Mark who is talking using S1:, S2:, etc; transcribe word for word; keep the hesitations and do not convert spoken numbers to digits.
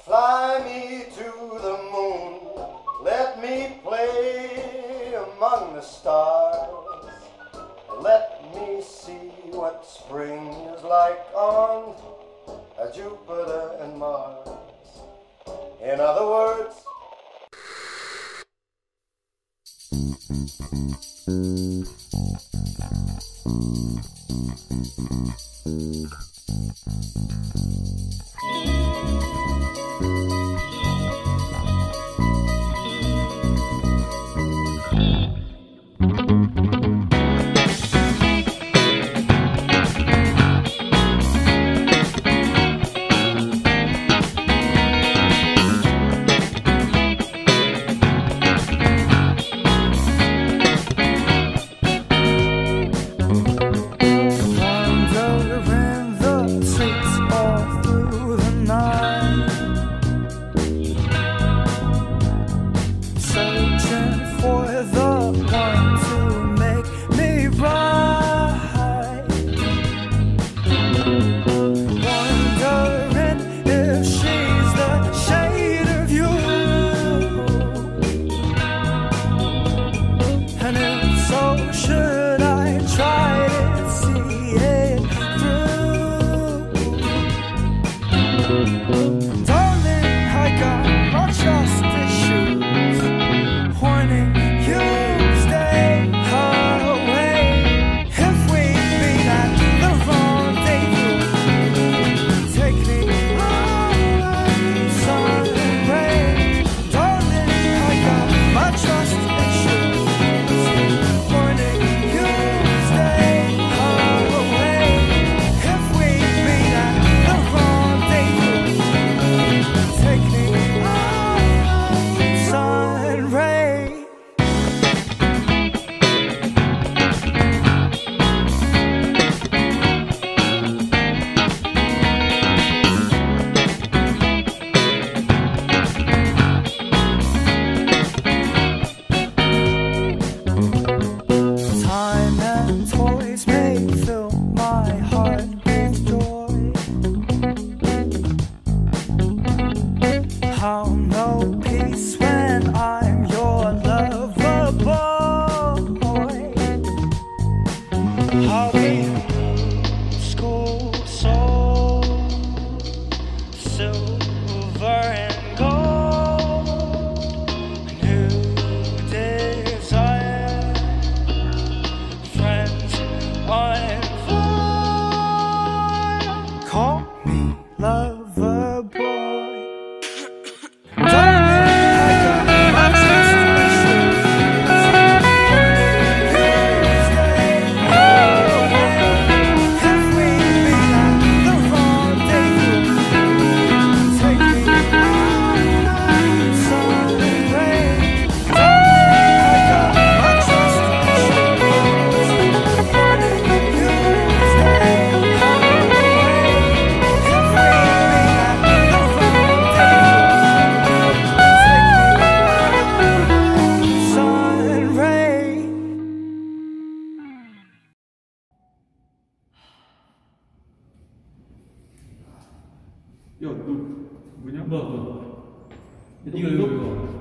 S1: Fly me to the moon, let me play among the stars. Let me see what spring is like on Jupiter and Mars. In other words,
S2: I'll know peace when I'm your lover boy. I'll be a school soul, silver and gold, a new desire, friends uninformed. Call me lover boy.
S3: 야, 너 뭐냐?
S4: 뭐, 뭐.
S3: 너
S4: 이거, 이거, 이거.